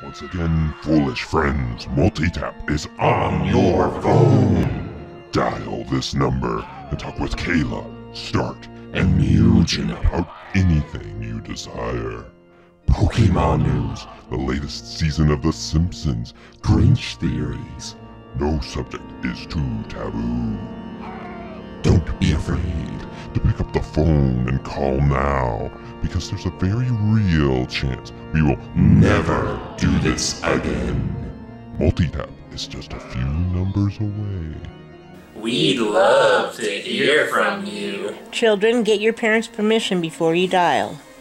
Once again, foolish friends, Multitap is on your phone. Dial this number and talk with Kayla, Start, and Mugen about anything you desire. Pokemon news, the latest season of The Simpsons, Grinch theories. No subject is too taboo. Don't be afraid to pick up the phone and call now, because there's a very real chance we will never do this again. Multitap is just a few numbers away. We'd love to hear from you. Children, get your parents' permission before you dial.